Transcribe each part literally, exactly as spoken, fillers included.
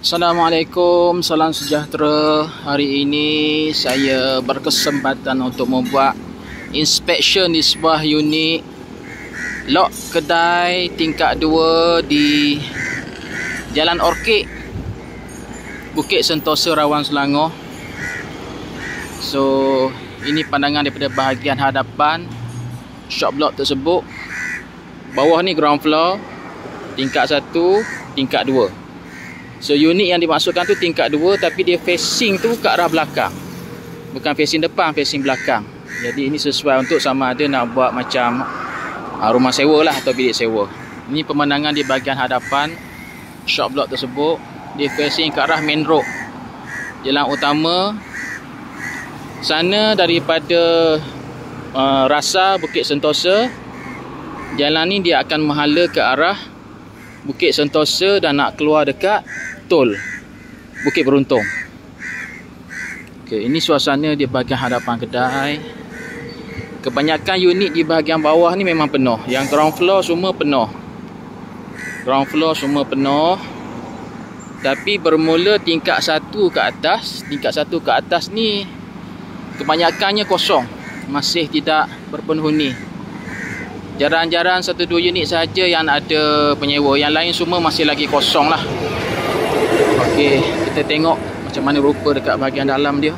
Assalamualaikum, salam sejahtera. Hari ini saya berkesempatan untuk membuat inspection di sebuah unit lok kedai tingkat dua di Jalan Orkid, Bukit Sentosa, Rawang, Selangor. So, ini pandangan daripada bahagian hadapan shop block tersebut. Bawah ni ground floor, tingkat satu, tingkat dua. So unit yang dimaksudkan tu tingkat dua, tapi dia facing tu ke arah belakang, bukan facing depan, facing belakang. Jadi ini sesuai untuk sama ada nak buat macam uh, rumah sewa lah atau bilik sewa. Ini pemandangan di bahagian hadapan shop block tersebut. Dia facing ke arah main road, jalan utama. Sana daripada uh, Rasa Bukit Sentosa, jalan ni dia akan menghala ke arah Bukit Sentosa dan nak keluar dekat tol Bukit Beruntung. Okey, ini suasana di bahagian hadapan kedai. Kebanyakan unit di bahagian bawah ni memang penuh. Yang ground floor semua penuh. Ground floor semua penuh. Tapi bermula tingkat satu ke atas, tingkat satu ke atas ni kebanyakannya kosong, masih tidak berpenghuni. Jarang-jarang satu dua unit saja yang ada penyewa, yang lain semua masih lagi kosong lah. Okey, kita tengok macam mana rupa dekat bahagian dalam dia.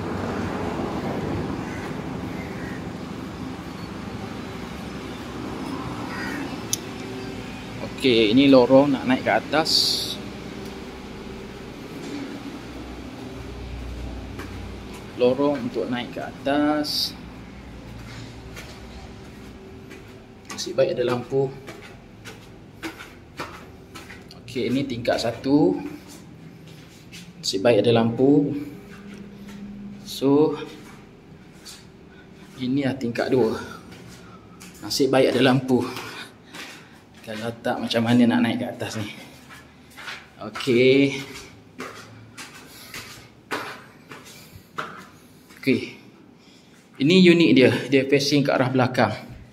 Okey, ini lorong nak naik ke atas. Lorong untuk naik ke atas. Nasib baik ada lampu. Okey, ini tingkat satu. Nasib baik ada lampu. So ini lah tingkat dua. Nasib baik ada lampu. Kalau tak macam mana nak naik ke atas ni. Okey. Okey. Ini unit dia, dia facing ke arah belakang.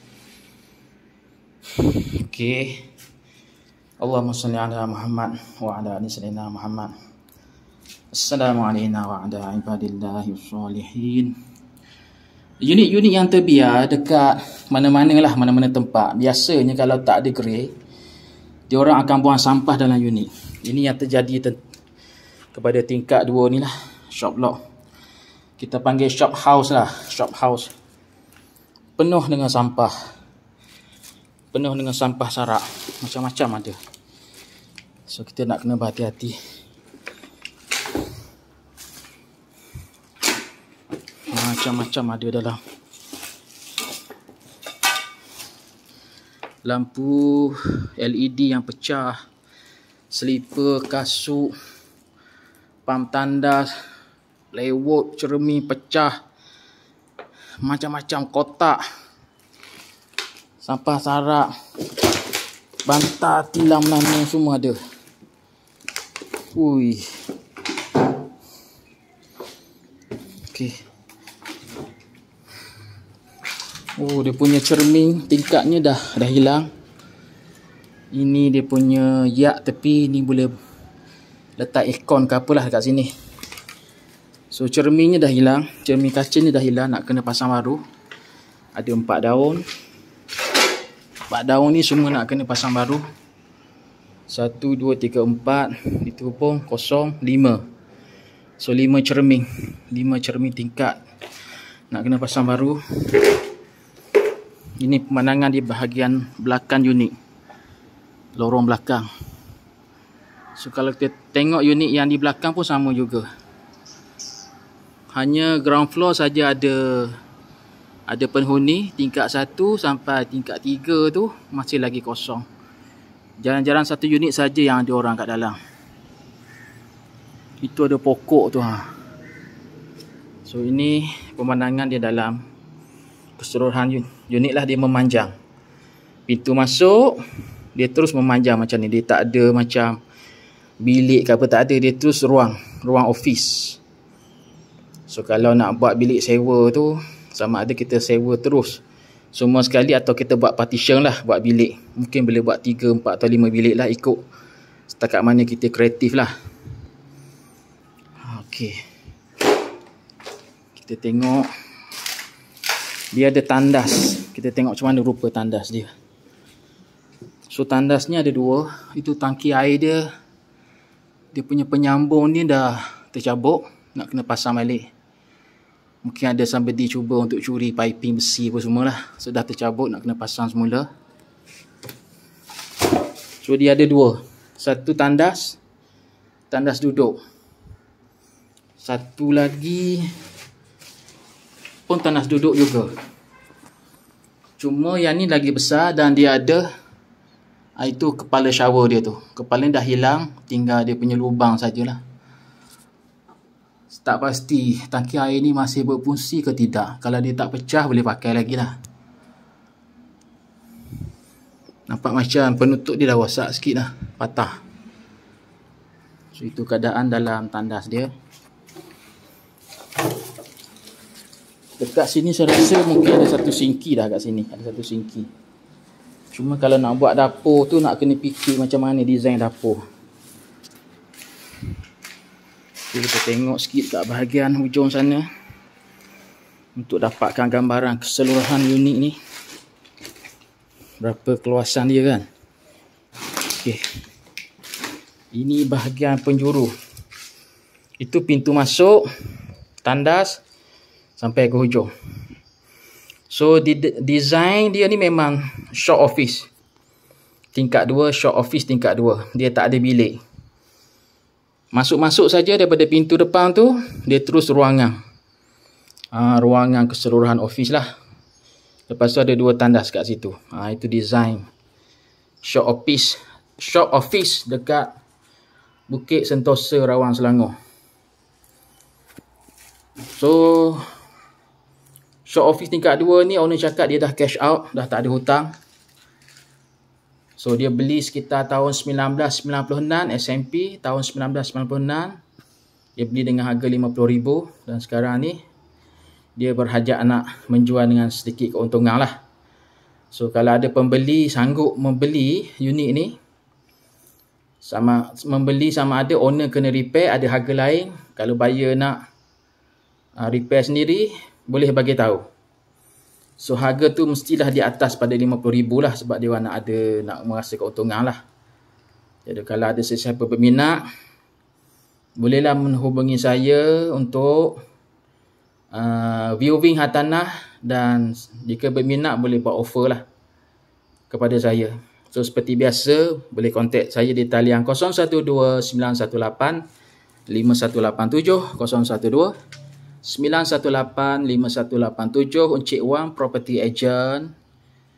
Okey. Allahumma salli ala Muhammad wa ala ali sayyidina Muhammad. Assalamualaikum warahmatullahi wabarakatuh. Sholihin. Unit-unit yang terbiar dekat mana-mana lah, mana-mana tempat. Biasanya kalau tak ada gerai, dia orang akan buang sampah dalam unit. Ini yang terjadi kepada tingkat dua ni lah, shop block. Kita panggil shop house lah, shop house. Penuh dengan sampah. Penuh dengan sampah sarak. Macam-macam ada. So kita nak kena berhati-hati. Macam-macam ada dalam. Lampu L E D yang pecah, slipper, kasut, pam tandas, lewot, cermin pecah, macam-macam kotak, sampah sarak, bantal, tilam, lana semua ada. Ui. Okey. Oh, dia punya cermin tingkatnya dah dah hilang. Ini dia punya yak tepi ni, boleh letak aircon ke apalah dekat sini. So cerminnya dah hilang, cermin kaca ni dah hilang, nak kena pasang baru. Ada empat daun. Empat daun ni semua nak kena pasang baru. Satu, dua, tiga, empat. Itu pun kosong, lima. So lima cermin, lima cermin tingkat nak kena pasang baru. Ini pemandangan di bahagian belakang unit, lorong belakang. So kalau kita tengok unit yang di belakang pun sama juga. Hanya ground floor saja ada ada penghuni. Tingkat satu sampai tingkat tiga tu masih lagi kosong. Jarang-jarang satu unit saja yang ada orang kat dalam. Itu ada pokok tu ha. So ini pemandangan di dalam keseluruhan unit lah. Dia memanjang. Pintu masuk, dia terus memanjang macam ni. Dia tak ada macam bilik ke apa, tak ada. Dia terus ruang, ruang office. So kalau nak buat bilik sewa tu, sama ada kita sewa terus semua sekali atau kita buat partition lah, buat bilik. Mungkin boleh buat tiga, empat atau lima bilik lah, ikut setakat mana kita kreatif lah. Okey. Kita tengok. Dia ada tandas. Kita tengok macam mana rupa tandas dia. So tandasnya ada dua. Itu tangki air dia. Dia punya penyambung ni dah tercabuk. Nak kena pasang balik. Mungkin ada somebody cuba untuk curi piping besi apa semualah. So dah tercabuk, nak kena pasang semula. So dia ada dua. Satu tandas. Tandas duduk. Satu lagi pun tandas duduk juga. Cuma yang ni lagi besar dan dia ada, itu kepala shower dia tu. Kepala dah hilang, tinggal dia punya lubang sajalah. Tak pasti tangki air ni masih berfungsi ke tidak. Kalau dia tak pecah, boleh pakai lagi lah. Nampak macam penutup dia dah rosak sikit dah, patah. So itu keadaan dalam tandas dia. Dekat sini saya rasa mungkin ada satu sinki dah kat sini. Ada satu sinki. Cuma kalau nak buat dapur tu nak kena fikir macam mana design dapur. Okay, kita tengok sikit kat bahagian hujung sana. Untuk dapatkan gambaran keseluruhan unit ni. Berapa keluasan dia kan. Okay. Ini bahagian penjuru. Itu pintu masuk. Tandas. Sampai ke hujung. So di design dia ni memang short office. Tingkat dua, short office tingkat dua. Dia tak ada bilik. Masuk-masuk saja daripada pintu depan tu, dia terus ruangan. Ha, ruangan keseluruhan office lah. Lepas tu ada dua tandas kat situ. Ha, itu design short office. Short office dekat Bukit Sentosa, Rawang, Selangor. So short office tingkat dua ni owner cakap dia dah cash out, dah tak ada hutang. So dia beli sekitar tahun sembilan belas sembilan puluh enam S M P tahun sembilan belas sembilan puluh enam. Dia beli dengan harga lima puluh ribu dan sekarang ni dia berhajat nak menjual dengan sedikit keuntungan lah. So kalau ada pembeli sanggup membeli unit ni, sama membeli sama ada owner kena repair, ada harga lain. Kalau buyer nak uh, repair sendiri, boleh bagi tahu. So harga tu mestilah di atas pada lima puluh ribu lah, sebab dia orang nak ada, nak merasa keuntungan lah. Jadi kalau ada sesiapa berminat, bolehlah menghubungi saya untuk uh, viewing hartanah, dan jika berminat boleh buat offer lah kepada saya. So seperti biasa, boleh kontak saya di talian kosong satu dua sembilan satu lapan lima satu lapan tujuh, kosong satu dua sembilan satu lapan lima satu lapan tujuh. Encik Wang Property Agent,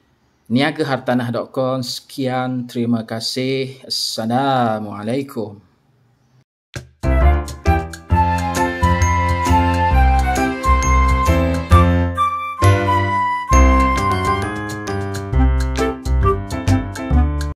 niaga hartanah dot com. Sekian, terima kasih. Assalamualaikum.